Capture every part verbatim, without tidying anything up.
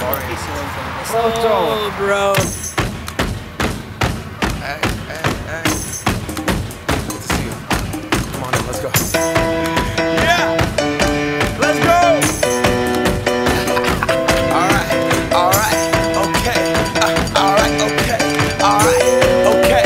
Oh, bro. Hey, hey, hey. Good to see you. Come on in, let's go. Yeah! Let's go! Alright, alright, okay. Uh, alright, okay. Alright, okay.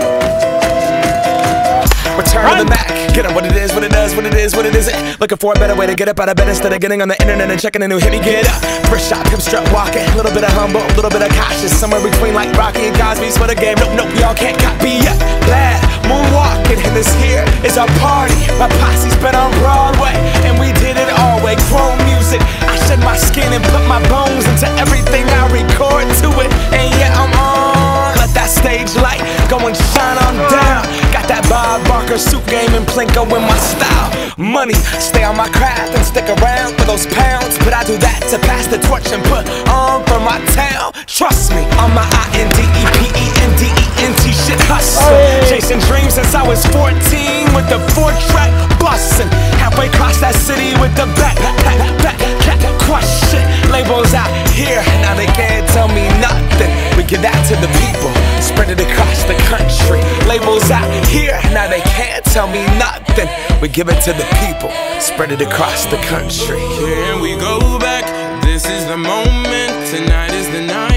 Return Run. To the Mac. Get up what it is, what it does, what it is, what it isn't. Looking for a better way to get up out of bed instead of getting on the internet and checking a new hit. Me get up, first shot, come strut walking. A little bit of humble, a little bit of cautious. Somewhere between like Rocky and Cosby's for the game. Nope, nope, y'all can't copy yet. Glad moonwalking, and this here is our party. My posse's been on Broadway, and we did it all way. Chrome music, I shed my skin and put my bones into everything I record to it. And yeah, I'm on. Let that stage light go and shine on down. Got that Bob Barker suit game and Plinko in my style. Money, stay on my craft and stick around for those pounds. But I do that to pass the torch and put on for my town. Trust me, on my I N D E P E N D E N T shit hustle. Chasing dreams since I was fourteen with the four track bustin'. Halfway across that city with the back, back, back, back, crush shit. Labels out here, now they can't tell me nothing. We give that to the people, spread it across the country. Labels out here, now they can't tell me nothing. We give it to the people, spread it across the country. Here we go back, this is the moment, tonight is the night.